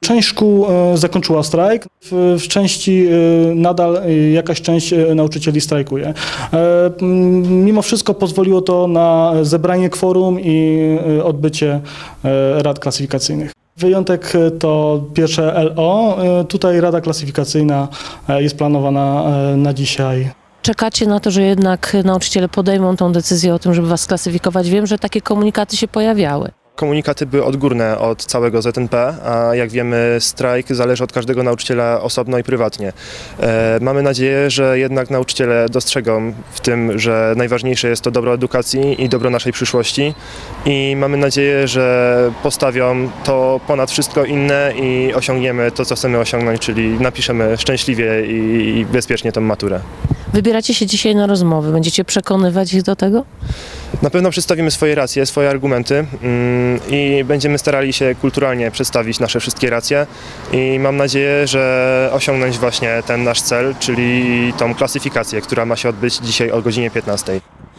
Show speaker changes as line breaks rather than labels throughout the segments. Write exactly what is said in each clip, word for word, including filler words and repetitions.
Część szkół zakończyła strajk, w, w części nadal jakaś część nauczycieli strajkuje. Mimo wszystko pozwoliło to na zebranie kworum i odbycie rad klasyfikacyjnych. Wyjątek to pierwsze L O. Tutaj rada klasyfikacyjna jest planowana na dzisiaj.
Czekacie na to, że jednak nauczyciele podejmą tą decyzję o tym, żeby was klasyfikować? Wiem, że takie komunikaty się pojawiały.
Komunikaty były odgórne od całego Z N P, a jak wiemy strajk zależy od każdego nauczyciela osobno i prywatnie. E, mamy nadzieję, że jednak nauczyciele dostrzegą w tym, że najważniejsze jest to dobro edukacji i dobro naszej przyszłości i mamy nadzieję, że postawią to ponad wszystko inne i osiągniemy to, co chcemy osiągnąć, czyli napiszemy szczęśliwie i, i bezpiecznie tą maturę.
Wybieracie się dzisiaj na rozmowy, będziecie przekonywać ich do tego?
Na pewno przedstawimy swoje racje, swoje argumenty i będziemy starali się kulturalnie przedstawić nasze wszystkie racje i mam nadzieję, że osiągnąć właśnie ten nasz cel, czyli tą klasyfikację, która ma się odbyć dzisiaj o godzinie piętnastej.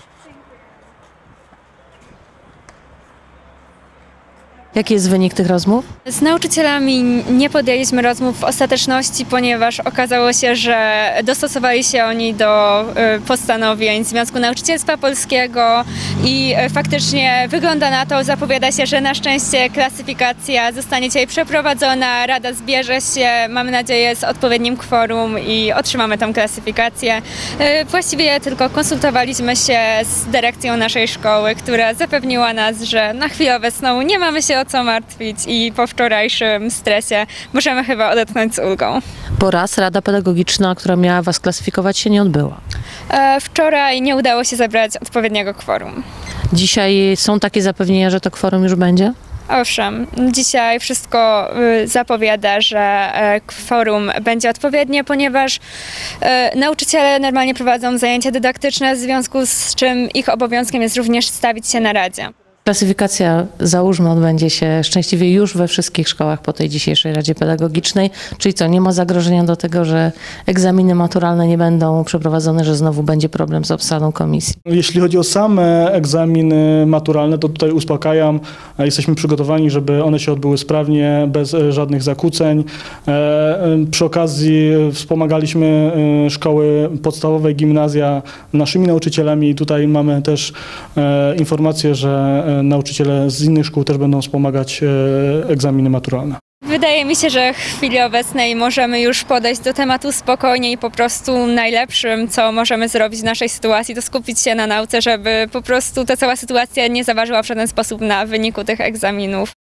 Jaki jest wynik tych rozmów?
Z nauczycielami nie podjęliśmy rozmów w ostateczności, ponieważ okazało się, że dostosowali się oni do postanowień Związku Nauczycielstwa Polskiego i faktycznie wygląda na to, zapowiada się, że na szczęście klasyfikacja zostanie dzisiaj przeprowadzona, rada zbierze się, mamy nadzieję, z odpowiednim kworum i otrzymamy tę klasyfikację. Właściwie tylko konsultowaliśmy się z dyrekcją naszej szkoły, która zapewniła nas, że na chwilę obecną nie mamy się o co martwić i po wczorajszym stresie możemy chyba odetchnąć z ulgą.
Po raz Rada Pedagogiczna, która miała was klasyfikować, się nie odbyła.
E, wczoraj nie udało się zebrać odpowiedniego kworum.
Dzisiaj są takie zapewnienia, że to kworum już będzie?
Owszem, dzisiaj wszystko y, zapowiada, że y, kworum będzie odpowiednie, ponieważ y, nauczyciele normalnie prowadzą zajęcia dydaktyczne, w związku z czym ich obowiązkiem jest również stawić się na radzie.
Klasyfikacja, załóżmy, odbędzie się szczęśliwie już we wszystkich szkołach po tej dzisiejszej Radzie Pedagogicznej. Czyli co, nie ma zagrożenia do tego, że egzaminy maturalne nie będą przeprowadzone, że znowu będzie problem z obsadą komisji?
Jeśli chodzi o same egzaminy maturalne, to tutaj uspokajam. Jesteśmy przygotowani, żeby one się odbyły sprawnie, bez żadnych zakłóceń. Przy okazji wspomagaliśmy szkoły podstawowe, gimnazja naszymi nauczycielami i tutaj mamy też informację, że nauczyciele z innych szkół też będą wspomagać egzaminy maturalne.
Wydaje mi się, że w chwili obecnej możemy już podejść do tematu spokojnie i po prostu najlepszym, co możemy zrobić w naszej sytuacji, to skupić się na nauce, żeby po prostu ta cała sytuacja nie zaważyła w żaden sposób na wyniku tych egzaminów.